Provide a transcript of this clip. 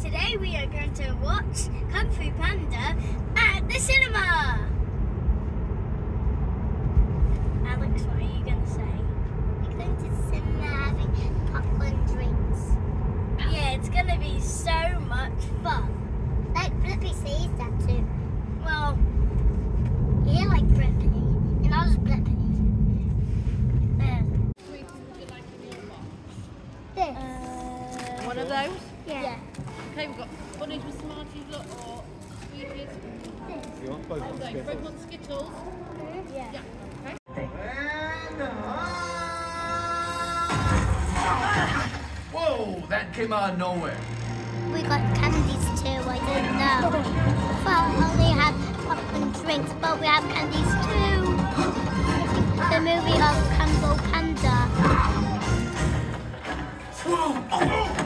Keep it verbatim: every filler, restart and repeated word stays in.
today we are going to watch Kung Fu Panda at the cinema. Alex, what are you going to say? We're going to the cinema having popcorn drinks. Yeah, it's going to be so much fun. Like Blippi says that too. Well, you like Blippi, and I was Blippi. Um, this. uh, One of those? Yeah. yeah. Okay, we've got bunnies with Smarties, look, or sweeties. You want both on Okay, Skittles? both want Skittles. Yeah. Yeah, okay. Whoa, that came out of nowhere. We got candies too, I didn't know. Well, we only have popcorn drinks, but we have candies too. The movie of Kung Fu Panda. Whoa!